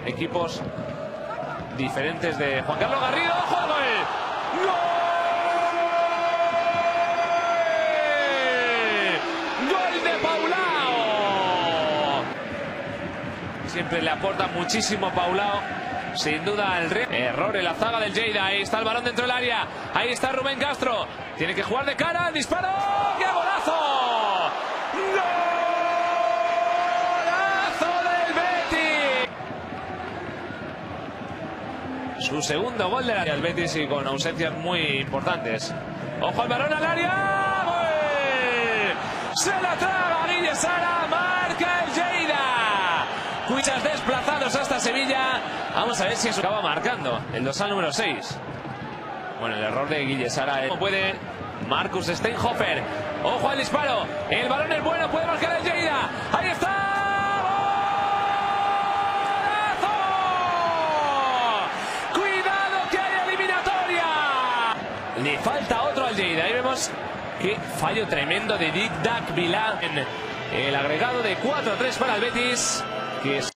equipos diferentes de Juan Carlos Garrido. ¡Ojo al gol! ¡Gol! ¡Gol de Paulao! Siempre le aporta muchísimo Paulao. Sin duda el error en la zaga del Lleida. Ahí está el balón dentro del área. Ahí está Rubén Castro. Tiene que jugar de cara. ¡El disparo! ¡Qué golazo! ¡Golazo del Betis! Su segundo gol del Betis y con ausencias muy importantes. ¡Ojo al balón al área! ¡Gol! ¡Se la traga Guille Sara! ¡Marca el Lleida! Cuichas desplazados hasta Sevilla. Vamos a ver si eso acaba marcando. El dorsal número 6. Bueno, el error de Guille Sara. ¿Cómo puede Marcus Steinhofer? Ojo al disparo. El balón es bueno. Puede marcar el Lleida. Ahí está. ¡Golazo! Cuidado que hay eliminatoria. Le falta otro al Lleida. Ahí vemos qué fallo tremendo de Didac Vilá en el agregado de 4-3 para el Betis. Que es